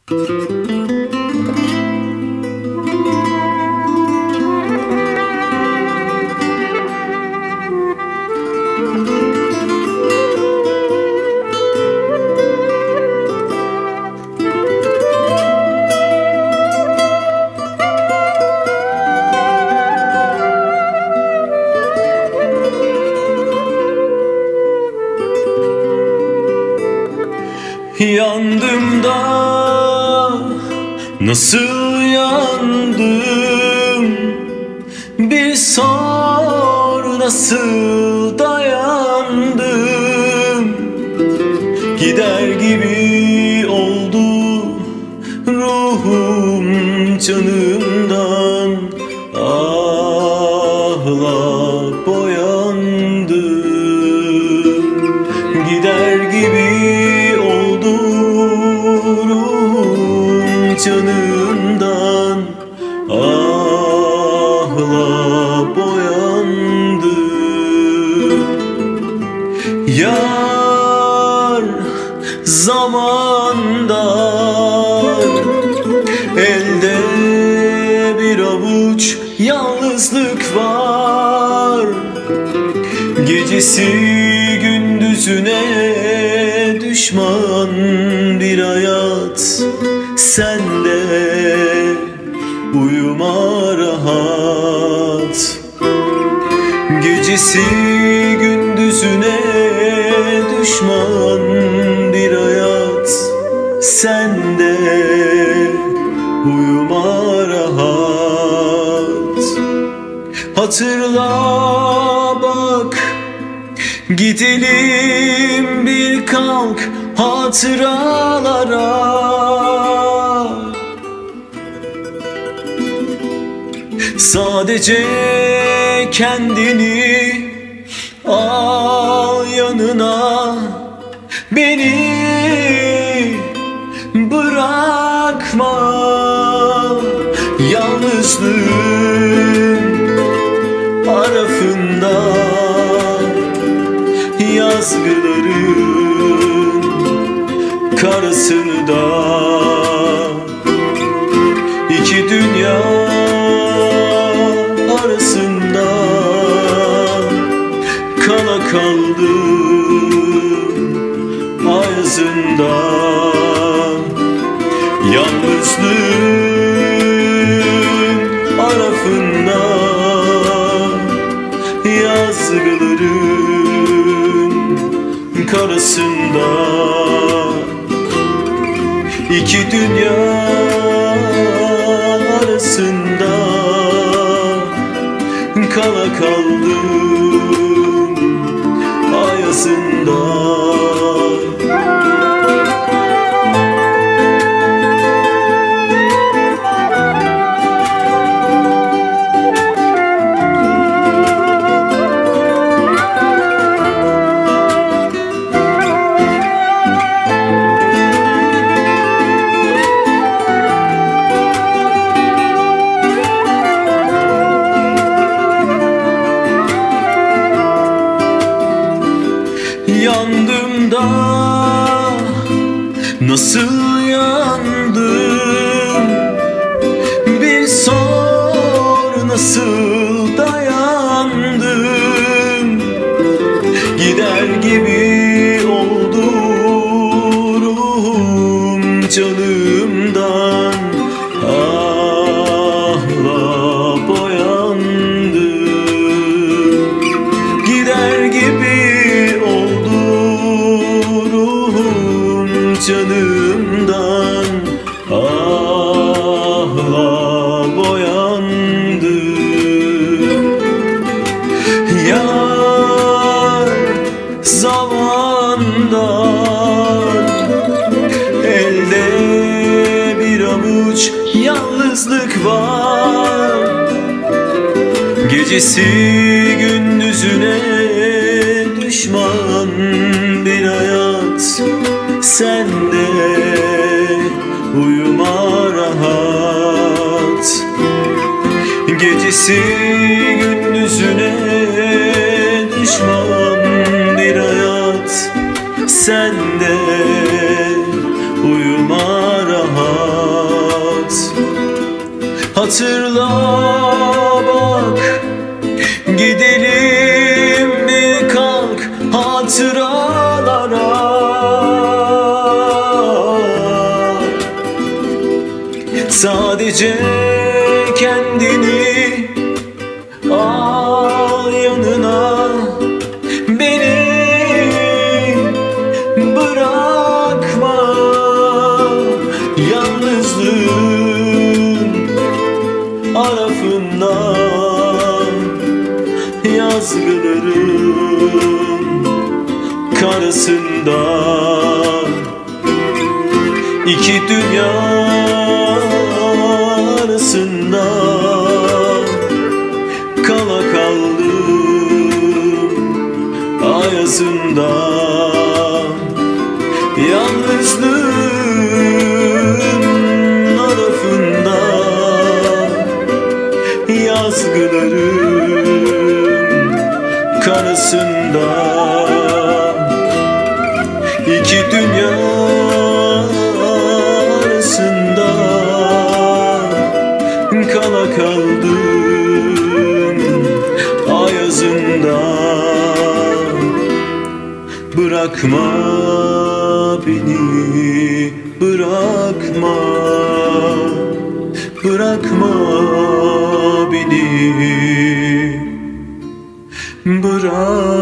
Yandım da nasıl yandım, bir sor nasıl dayandım. Gider gibi oldu ruhum canımdan, ahla boyandım. Gider gibi canımdan, ahla boyandım. Yar zamandan, elde bir avuç yalnızlık var. Gecesi gündüzüne düşman bir hayat, sen de uyuma rahat. Gecesi gündüzüne düşman bir hayat, sen de uyuma rahat. Hatırla bak, gidelim bir kalk hatıralara. Sadece kendini al yanına, beni bırakma. Yalnızlığın arafında yazgıların karasını da, iki dünya arasında kala kaldım ayazında. Yalnızlığın arafında yazgıların karasında, iki dünya arasında kala kaldım ayazında. Yandım da nasıl yandım, bir sor nasıl dayandım. Gider gibi oldu ruhum canımdan, ahla boyandım. Gider gibi canımdan, ahla boyandım. Yar zamandan, elde bir avuç yalnızlık var. Gecesi gündüzüne düşman bir hayat, sen de uyuma rahat. Gecesi gündüzüne düşman bir hayat, sen de uyuma rahat. Hatırla bak, gidelim bir kalk hatıralara. Sadece kendini al yanına, beni bırakma. Yalnızlığın arafından, yazgıların karasından, iki dünya arasında kala kaldım ayazında. Yalnızlığın arafında, yazgıların karasında, iki dünya arasında kala kaldım ayazında. Bırakma beni, bırakma, bırakma beni, bırakma.